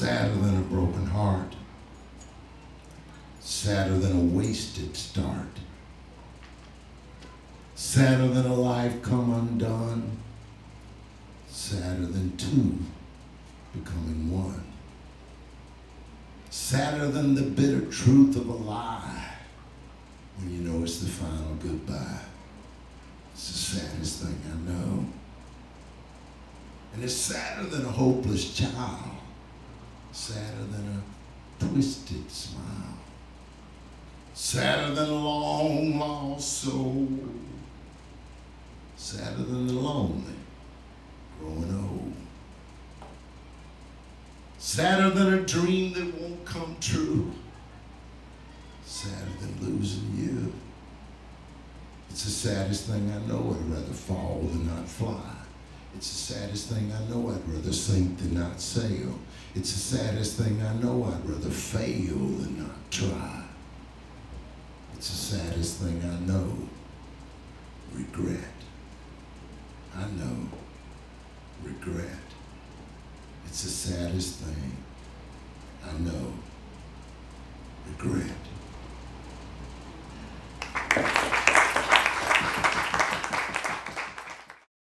sadder than a broken heart, sadder than a wasted start, sadder than a life come undone, sadder than two becoming one, sadder than the bitter truth of a lie when you know it's the final goodbye. It's the saddest thing I know. And it's sadder than a hopeless child, sadder than a twisted smile, sadder than a long lost soul, sadder than the lonely growing old, sadder than a dream that won't come true, sadder than losing you. It's the saddest thing I know. I'd rather fall than not fly. It's the saddest thing I know. I'd rather sink than not sail. It's the saddest thing I know. I'd rather fail than not try. It's the saddest thing I know. Regret. I know. Regret. It's the saddest thing I know. Regret.